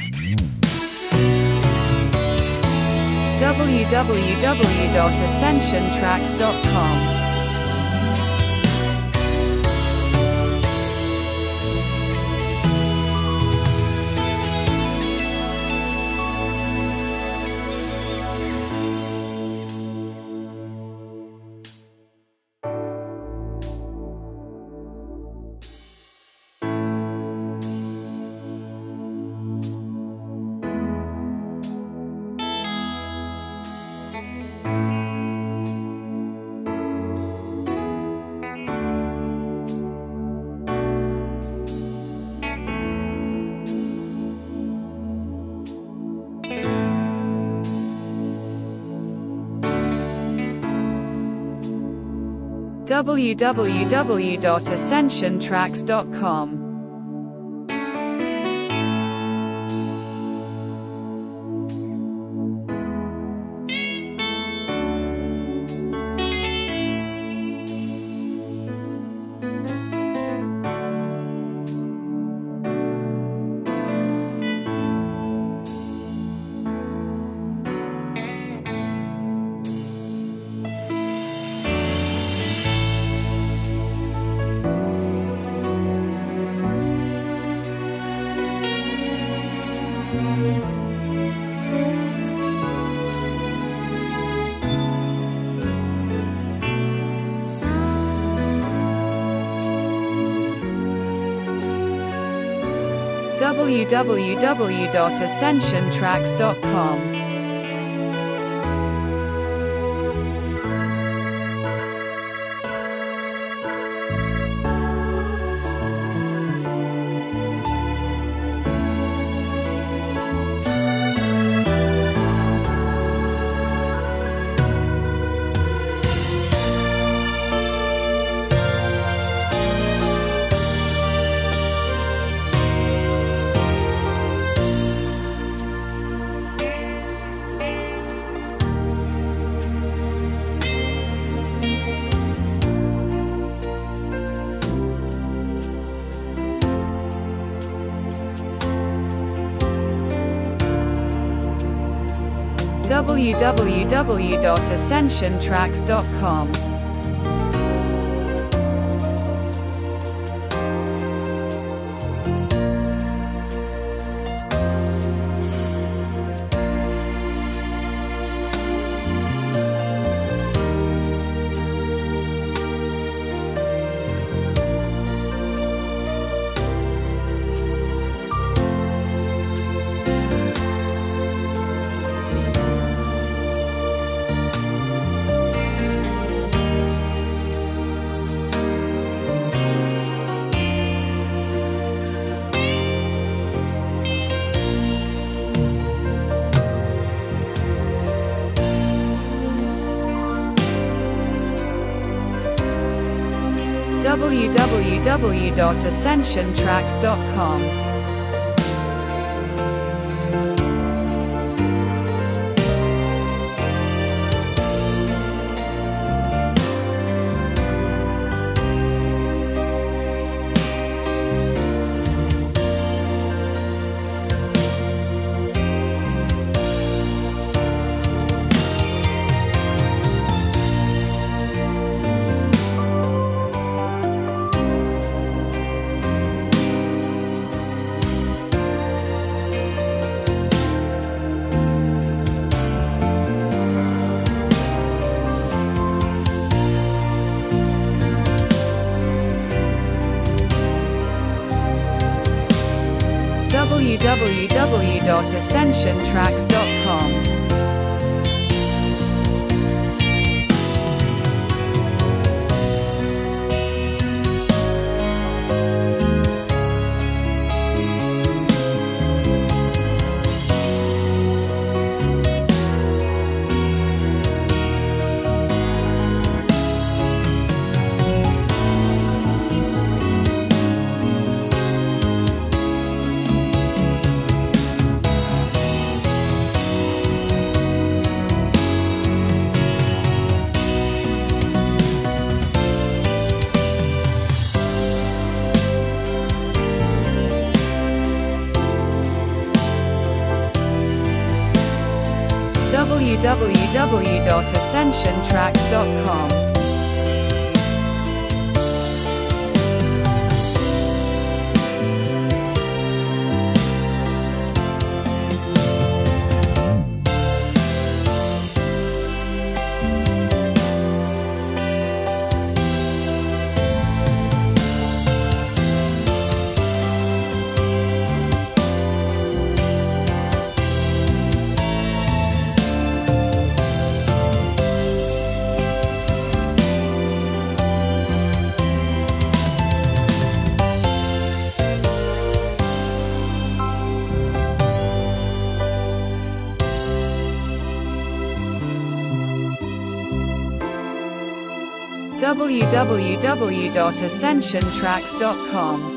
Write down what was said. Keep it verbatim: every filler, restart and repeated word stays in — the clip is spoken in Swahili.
w w w dot ascension tracks dot com. w w w dot ascension tracks dot com. w w w dot ascension tracks dot com. w w w dot ascension tracks dot com. w w w dot ascension tracks dot com. w w w dot ascension tracks dot com. w w w dot ascension tracks dot com. w w w dot ascension tracks dot com